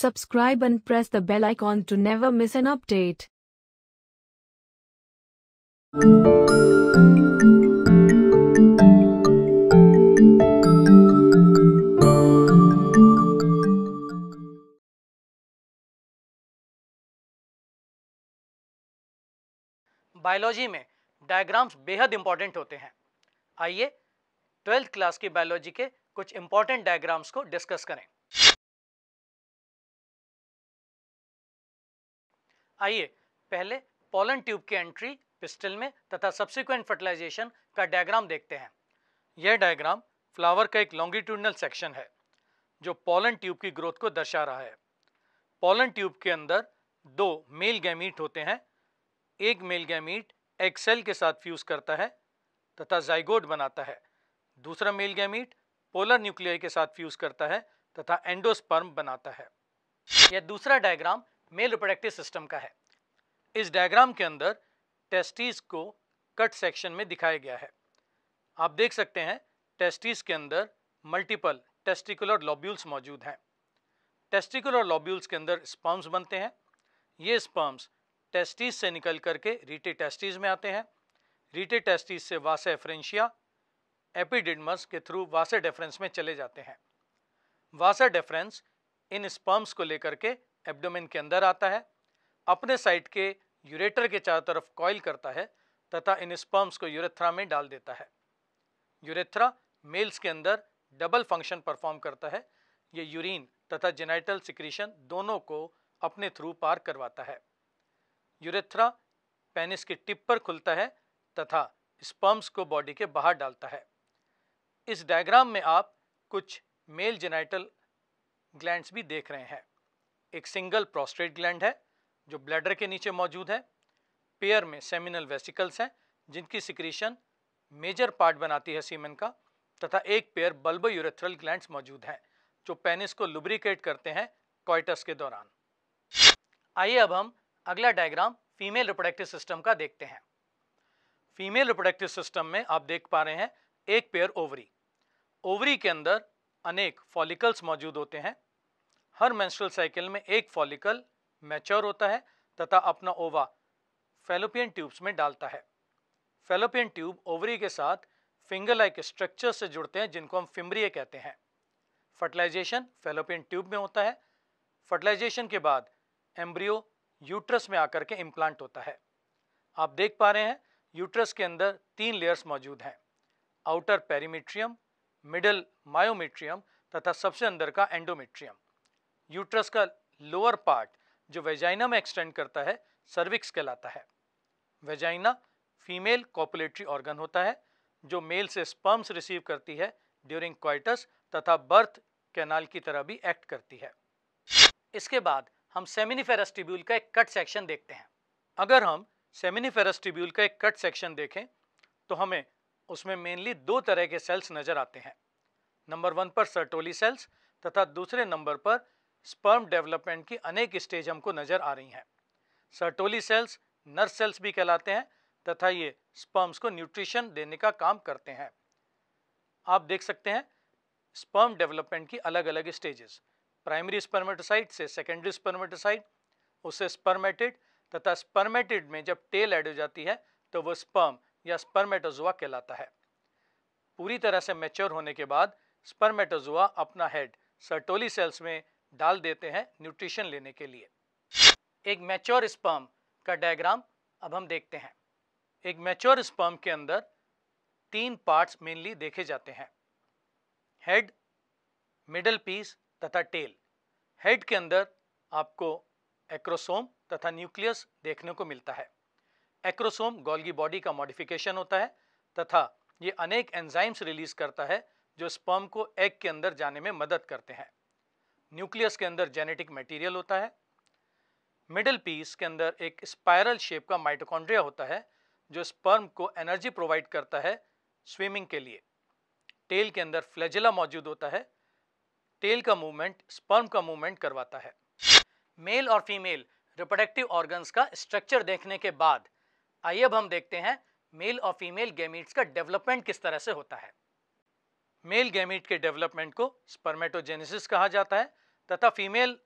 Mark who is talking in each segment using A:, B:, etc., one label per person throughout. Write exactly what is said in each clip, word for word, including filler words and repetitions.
A: subscribe and press the bell icon to never miss an update.
B: Biology में diagrams बेहद important होते हैं। आइए ट्वेल्थ क्लास की बायोलॉजी के कुछ इंपॉर्टेंट डायग्राम्स को डिस्कस करें। आइए पहले पोलन ट्यूब की एंट्री पिस्टल में तथा सब्सिक्वेंट फर्टिलाइजेशन का डायग्राम देखते हैं। यह डायग्राम फ्लावर का एक लॉन्गिट्यूडनल सेक्शन है जो पोलन ट्यूब की ग्रोथ को दर्शा रहा है। पोलन ट्यूब के अंदर दो मेल गैमीट होते हैं। एक मेल गैमीट एग सेल के साथ फ्यूज करता है तथा जाइगोट बनाता है। दूसरा मेल गैमीट पोलर न्यूक्लियाई के साथ फ्यूज करता है तथा एंडोस्पर्म बनाता है। यह दूसरा डायग्राम मेल रिप्रोडक्टिव सिस्टम का है। इस डायग्राम के अंदर टेस्टिस को कट सेक्शन में दिखाया गया है। आप देख सकते हैं टेस्टिस के अंदर मल्टीपल टेस्टिकुलर लॉब्यूल्स मौजूद हैं। टेस्टिकुलर लॉब्यूल्स के अंदर स्पर्म्स बनते हैं। ये स्पर्म्स टेस्टिस से निकल करके रीटे टेस्टिस में आते हैं। रीटे टेस्टिस से वासा एफरेंशिया एपिडिडमस के थ्रू वासा डेफरेंस में चले जाते हैं। वासा डेफरेंस इन स्पर्म्स को लेकर के एब्डोमेन के अंदर आता है, अपने साइड के यूरेटर के चारों तरफ कॉइल करता है तथा इन स्पर्म्स को यूरेथ्रा में डाल देता है। यूरेथ्रा मेल्स के अंदर डबल फंक्शन परफॉर्म करता है। ये यूरिन तथा जेनाइटल सिक्रीशन दोनों को अपने थ्रू पार करवाता है। यूरेथ्रा पेनिस की टिप पर खुलता है तथा स्पर्म्स को बॉडी के बाहर डालता है। इस डायग्राम में आप कुछ मेल जेनाइटल ग्लैंड्स भी देख रहे हैं। एक सिंगल प्रोस्टेट ग्लैंड है जो ब्लैडर के नीचे मौजूद है। पेयर में सेमिनल वेसिकल्स हैं जिनकी सिक्रीशन मेजर पार्ट बनाती है सीमेन का, तथा एक पेयर बल्बो यूरेथ्रल ग्लैंड्स मौजूद हैं जो पेनिस को लुब्रिकेट करते हैं कॉइटस के दौरान। आइए अब हम अगला डायग्राम फीमेल रिप्रोडक्टिव सिस्टम का देखते हैं। फीमेल रिप्रोडक्टिव सिस्टम में आप देख पा रहे हैं एक पेयर ओवरी। ओवरी के अंदर अनेक फॉलिकल्स मौजूद होते हैं। हर मेंस्ट्रुअल साइकिल में एक फॉलिकल मैच्योर होता है तथा अपना ओवा फैलोपियन ट्यूब्स में डालता है। फैलोपियन ट्यूब ओवरी के साथ फिंगर लाइक स्ट्रक्चर से जुड़ते हैं जिनको हम फिम्ब्रिया कहते हैं। फर्टिलाइजेशन फैलोपियन ट्यूब में होता है। फर्टिलाइजेशन के बाद एम्ब्रियो यूट्रस में आकर के इम्प्लांट होता है। आप देख पा रहे हैं यूट्रस के अंदर तीन लेयर्स मौजूद हैं, आउटर पेरीमीट्रियम, मिडल मायोमेट्रियम तथा सबसे अंदर का एंडोमेट्रियम। यूट्रस का लोअर पार्ट जो वेजाइना में एक्सटेंड करता है सर्विक्स कहलाता है। वेजाइना फीमेल कॉपुलेटरी ऑर्गन होता है जो मेल से स्पर्म्स रिसीव करती है ड्यूरिंग कॉइटस तथा बर्थ कैनाल की तरह भी एक्ट करती है। इसके बाद हम सेमिनिफेरस ट्यूब्यूल का एक कट सेक्शन देखते हैं। अगर हम सेमिनिफेरस ट्यूब्यूल का एक कट सेक्शन देखें तो हमें उसमें मेनली दो तरह के सेल्स नजर आते हैं। नंबर वन पर सर्टोली सेल्स तथा दूसरे नंबर पर स्पर्म डेवलपमेंट की अनेक स्टेज हमको नजर आ रही हैं। सर्टोली सेल्स नर्स सेल्स भी कहलाते हैं तथा ये स्पर्म्स को न्यूट्रिशन देने का काम करते हैं। आप देख सकते हैं स्पर्म डेवलपमेंट की अलग अलग स्टेजेस, प्राइमरी स्पर्मेटोसाइट से सेकेंडरी स्पर्मेटोसाइट, उससे स्पर्मेटिड तथा स्पर्मेटिड में जब टेल ऐड हो जाती है तो वो स्पर्म या स्पर्मेटोजोआ कहलाता है। पूरी तरह से मैच्योर होने के बाद स्पर्मेटोजोआ अपना हेड सर्टोली सेल्स में डाल देते हैं न्यूट्रिशन लेने के लिए। एक मैच्योर स्पर्म का डायग्राम अब हम देखते हैं। एक मैच्योर स्पर्म के अंदर तीन पार्ट्स मेनली देखे जाते हैं, हेड, मिडल पीस तथा टेल। हेड के अंदर आपको एक्रोसोम तथा न्यूक्लियस देखने को मिलता है। एक्रोसोम गोल्गी बॉडी का मॉडिफिकेशन होता है तथा ये अनेक एंजाइम्स रिलीज करता है जो स्पर्म को एग के अंदर जाने में मदद करते हैं। न्यूक्लियस के अंदर जेनेटिक मटेरियल होता है। मिडल पीस के अंदर एक स्पाइरल शेप का माइटोकॉन्ड्रिया होता है जो स्पर्म को एनर्जी प्रोवाइड करता है स्विमिंग के लिए। टेल के अंदर फ्लैजेला मौजूद होता है। टेल का मूवमेंट स्पर्म का मूवमेंट करवाता है। मेल और फीमेल रिप्रोडक्टिव ऑर्गन्स का स्ट्रक्चर देखने के बाद आइए अब हम देखते हैं मेल और फीमेल गैमीट्स का डेवलपमेंट किस तरह से होता है। मेल गैमीट के डेवलपमेंट को स्पर्मेटोजेनेसिस कहा जाता है तथा फीमेल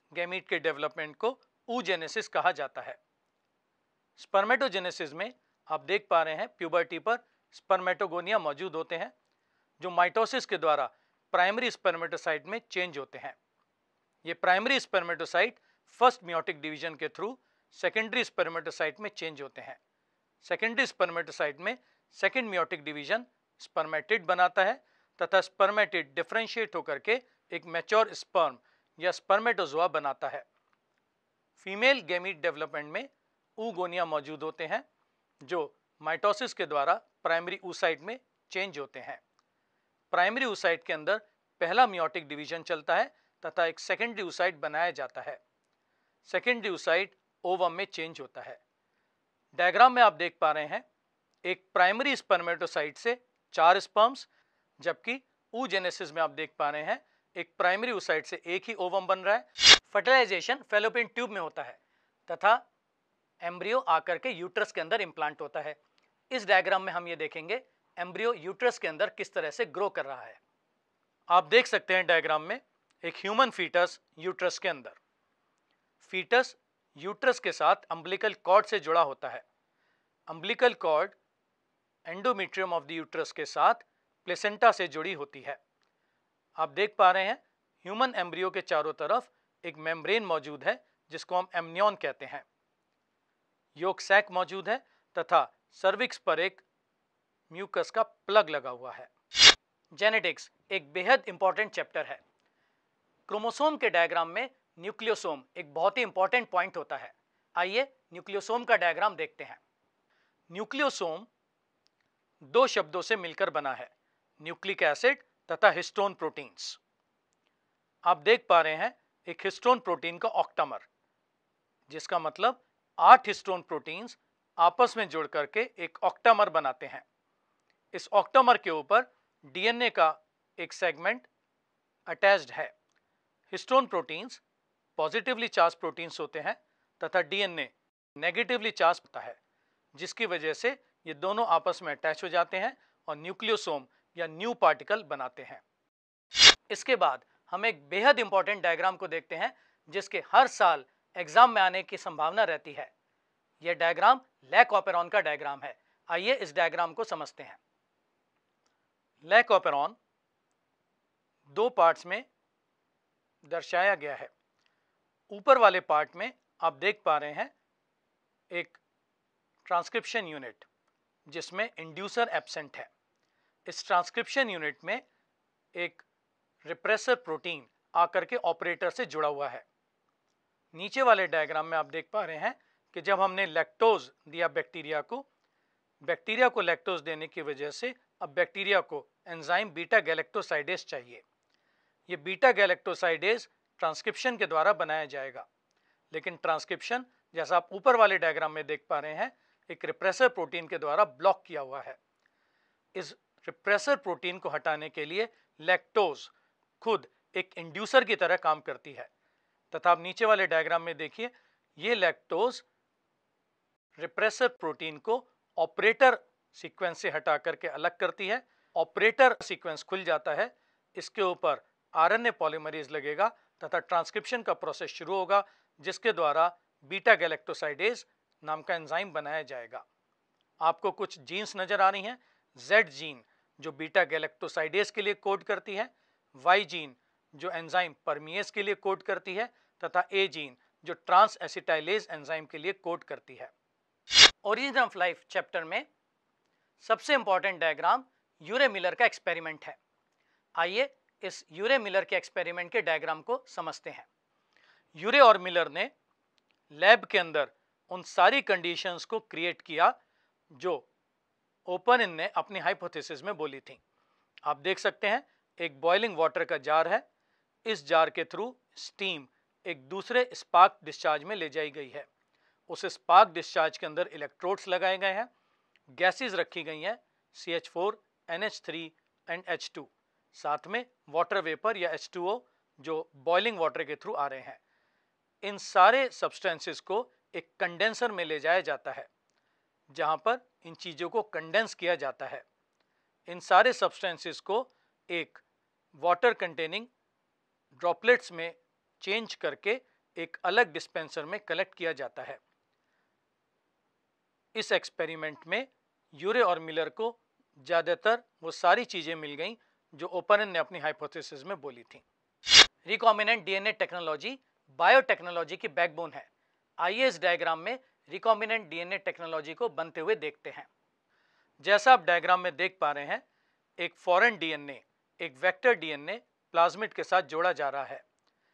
B: गैमीट के डेवलपमेंट को oogenesis कहा जाता है। स्पर्मेटोजेनेसिस में आप देख पा रहे हैं प्यूबर्टी पर स्पर्मेटोगोनिया मौजूद होते हैं जो माइटोसिस के द्वारा प्राइमरी स्पर्मेटोसाइट में चेंज होते हैं। ये primary spermatocyte first meiotic division के थ्रू सेकेंडरी स्पर्मेटोसाइट में चेंज होते हैं। सेकेंडरी स्पर्मेटोसाइट में सेकेंड मियोटिक डिवीजन स्पर्मेटिड बनाता है तथा स्पर्मेटिड डिफरेंशिएट होकर के एक मैच्योर स्पर्म या स्पर्मेटोजोआ बनाता है। फीमेल गैमीट डेवलपमेंट में oogonia मौजूद होते हैं जो माइटोसिस के द्वारा प्राइमरी oocyte में चेंज होते हैं। प्राइमरी oocyte के अंदर पहला मियोटिक डिवीजन चलता है तथा एक सेकेंडरी oocyte बनाया जाता है। सेकेंडरी oocyte ओवम में चेंज होता है। डायग्राम में आप देख पा रहे हैं एक प्राइमरी स्पर्मेटोसाइट से चार स्पर्म्स, जबकि oogenesis में आप देख पा रहे हैं एक प्राइमरी oocyte से एक ही ओवम बन रहा है। फर्टिलाइजेशन फैलोपियन ट्यूब में होता है तथा एम्ब्रियो आकर के यूट्रस के अंदर इम्प्लांट होता है। इस डायग्राम में हम ये देखेंगे एम्ब्रियो यूट्रस के अंदर किस तरह से ग्रो कर रहा है। आप देख सकते हैं डायग्राम में एक ह्यूमन फीटस यूट्रस के अंदर। फीटस यूट्रस के साथ अम्बिलिकल कॉर्ड से जुड़ा होता है। Umbilical cord endometrium of the uterus के साथ प्लेसेंटा से जुड़ी होती है। आप देख पा रहे हैं ह्यूमन एम्ब्रियो के चारों तरफ एक मेम्ब्रेन मौजूद है जिसको हम एमनियन कहते हैं। योक सैक मौजूद है तथा सर्विक्स पर एक म्यूकस का प्लग लगा हुआ है। जेनेटिक्स एक बेहद इंपॉर्टेंट चैप्टर है। क्रोमोसोम के डायग्राम में न्यूक्लियोसोम एक बहुत ही इंपॉर्टेंट पॉइंट होता है। आइए न्यूक्लियोसोम का डायग्राम देखते हैं। न्यूक्लियोसोम दो शब्दों से मिलकर बना है, न्यूक्लिक एसिड तथा हिस्टोन प्रोटीन्स। आप देख पा रहे हैं एक हिस्टोन प्रोटीन का ऑक्टामर, जिसका मतलब आठ हिस्टोन प्रोटीन्स आपस में जुड़ करके एक ऑक्टामर बनाते हैं। इस ऑक्टामर के ऊपर डीएनए का एक सेगमेंट अटैच्ड है। Histone proteins positively charge proteins होते हैं तथा डीएनए नेगेटिवली चार्ज होता है, जिसकी वजह से ये दोनों आपस में अटैच हो जाते हैं और न्यूक्लियोसोम या न्यू पार्टिकल बनाते हैं। इसके बाद हम एक बेहद इंपॉर्टेंट डायग्राम को देखते हैं जिसके हर साल एग्जाम में आने की संभावना रहती है। यह डायग्राम लैक ऑपेरॉन का डायग्राम है। आइए इस डायग्राम को समझते हैं। लैक ऑपेरॉन दो पार्ट्स में दर्शाया गया है। ऊपर वाले पार्ट में आप देख पा रहे हैं एक ट्रांसक्रिप्शन यूनिट जिसमें इंड्यूसर एब्सेंट है। इस ट्रांसक्रिप्शन यूनिट में एक रिप्रेसर प्रोटीन आकर के ऑपरेटर से जुड़ा हुआ है। नीचे वाले डायग्राम में आप देख पा रहे हैं कि जब हमने लैक्टोज दिया बैक्टीरिया को, बैक्टीरिया को लैक्टोज देने की वजह से अब बैक्टीरिया को एंजाइम बीटा गैलेक्टोसाइडेज चाहिए। ये बीटा गैलेक्टोसाइडेज ट्रांसक्रिप्शन के द्वारा बनाया जाएगा, लेकिन ट्रांसक्रिप्शन जैसा आप ऊपर वाले डायग्राम में देख पा रहे हैं एक रिप्रेसर प्रोटीन के द्वारा ब्लॉक किया हुआ है। इस रिप्रेसर प्रोटीन को हटाने के लिए लैक्टोज खुद एक इंड्यूसर की तरह काम करती है तथा आप नीचे वाले डायग्राम में देखिए ये लैक्टोज रिप्रेसर प्रोटीन को ऑपरेटर सीक्वेंस से हटा करके अलग करती है। ऑपरेटर सीक्वेंस खुल जाता है, इसके ऊपर आरएनए पॉलीमरेज लगेगा तथा ट्रांसक्रिप्शन का प्रोसेस शुरू होगा जिसके द्वारा बीटा गैलेक्टोसाइडेज नाम का एंजाइम बनाया जाएगा। आपको कुछ जीन्स नजर आ रही हैं। जेड जीन जो बीटा गैलेक्टोसाइडेज के लिए कोड करती है, वाई जीन जो एंजाइम परमिएज के लिए कोड करती है तथा ए जीन जो ट्रांस एसिटाइलेज एंजाइम के लिए कोड करती है। ओरिजिन ऑफ लाइफ चैप्टर में सबसे इंपॉर्टेंट डायग्राम यूरे मिलर का एक्सपेरिमेंट है। आइए इस यूरे मिलर के एक्सपेरिमेंट के डायग्राम को समझते हैं। यूरे और मिलर ने लैब के अंदर उन सारी कंडीशंस को क्रिएट किया जो ओपन ने अपनी हाइपोथेसिस में बोली थी। आप देख सकते हैं एक बॉइलिंग वाटर का जार है। इस जार के थ्रू स्टीम एक दूसरे स्पार्क डिस्चार्ज में ले जाई गई है। उस स्पार्क डिस्चार्ज के अंदर इलेक्ट्रोड्स लगाए गए हैं, गैसेस रखी गई हैं C H four, N H three and H two, साथ में वाटर वेपर या एच टू ओ जो बॉइलिंग वाटर के थ्रू आ रहे हैं। इन सारे सब्सटेंसेस को एक कंडेंसर में ले जाया जाता है जहां पर इन चीज़ों को कंडेंस किया जाता है। इन सारे सब्सटेंसेस को एक वाटर कंटेनिंग ड्रॉपलेट्स में चेंज करके एक अलग डिस्पेंसर में कलेक्ट किया जाता है। इस एक्सपेरिमेंट में यूरे और मिलर को ज़्यादातर वो सारी चीज़ें मिल गईं जो ओपनन ने अपनी हाइपोथेसिस में बोली थी। रिकॉम्बिनेंट डीएनए टेक्नोलॉजी बायोटेक्नोलॉजी की बैकबोन है। आइए इस डायग्राम में रिकॉम्बिनेंट डीएनए टेक्नोलॉजी को बनते हुए देखते हैं। जैसा आप डायग्राम में देख पा रहे हैं, एक फॉरेन डीएनए एक वेक्टर डीएनए प्लाज्मिड के साथ जोड़ा जा रहा है।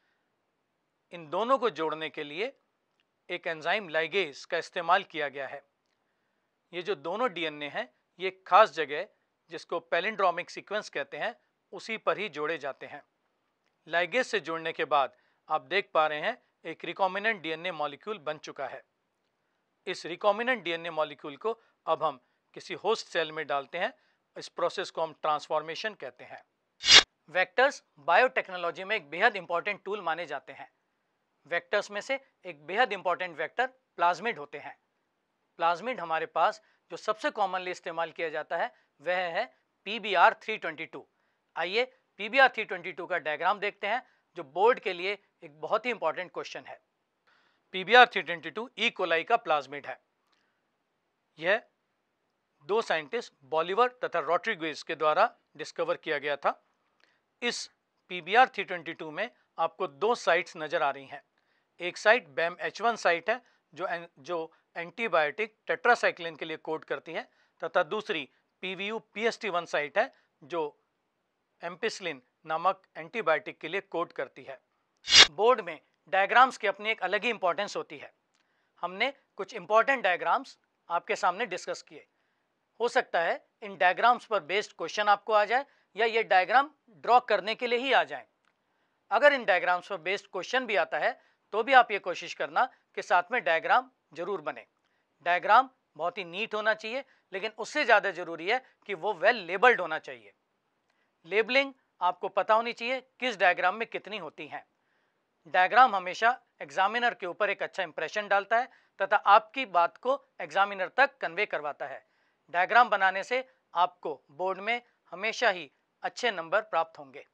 B: इन दोनों को जोड़ने के लिए एक एंजाइम लाइगेज का इस्तेमाल किया गया है। ये जो दोनों डीएनए हैं, ये एक खास जगह जिसको पैलिंड्रोमिक सीक्वेंस कहते हैं, उसी पर ही जोड़े जाते हैं। लाइगेज से जोड़ने के बाद आप देख पा रहे हैं एक रिकॉम्बिनेंट डीएनए मॉलिक्यूल बन चुका है। इस रिकॉम्बिनेंट डीएनए मॉलिक्यूल को अब हम किसी होस्ट सेल में डालते हैं। इस प्रोसेस को हम ट्रांसफॉर्मेशन कहते हैं। वेक्टर्स बायोटेक्नोलॉजी में एक बेहद इंपॉर्टेंट टूल माने जाते हैं। वेक्टर्स में से एक बेहद इंपॉर्टेंट वेक्टर प्लाज्मिड होते हैं। प्लाज्मिड हमारे पास जो सबसे कॉमनली इस्तेमाल किया जाता है वह है P B R three twenty two. आइए P B R three twenty two का डायग्राम देखते हैं, जो बोर्ड के लिए एक बहुत ही इंपॉर्टेंट क्वेश्चन है। P B R three twenty two E coli का प्लाज्मिड है। यह दो साइंटिस्ट बॉलिवर तथा रोड्रिगेज के द्वारा डिस्कवर किया गया था। इस P B R three twenty two में आपको दो साइट्स नजर आ रही हैं। एक site Bam H one site है जो जो एंटीबायोटिक टेट्रासाइक्लिन के लिए कोड करती है, तथा दूसरी P V U P S T one site है जो एम्पिसिलिन नामक एंटीबायोटिक के लिए कोड करती है। बोर्ड में डायग्राम्स की अपनी एक अलग ही इंपॉर्टेंस होती है। हमने कुछ इंपॉर्टेंट डायग्राम्स आपके सामने डिस्कस किए। हो सकता है इन डायग्राम्स पर बेस्ड क्वेश्चन आपको आ जाए या ये डायग्राम ड्रॉ करने के लिए ही आ जाए। अगर इन डायग्राम्स पर बेस्ड क्वेश्चन भी आता है तो भी आप ये कोशिश करना कि साथ में डायग्राम जरूर बने। डायग्राम बहुत ही नीट होना चाहिए, लेकिन उससे ज़्यादा जरूरी है कि वो वेल लेबल्ड होना चाहिए। लेबलिंग आपको पता होनी चाहिए किस डायग्राम में कितनी होती हैं। डायग्राम हमेशा एग्जामिनर के ऊपर एक अच्छा इंप्रेशन डालता है तथा आपकी बात को एग्जामिनर तक कन्वे करवाता है। डायग्राम बनाने से आपको बोर्ड में हमेशा ही अच्छे नंबर प्राप्त होंगे।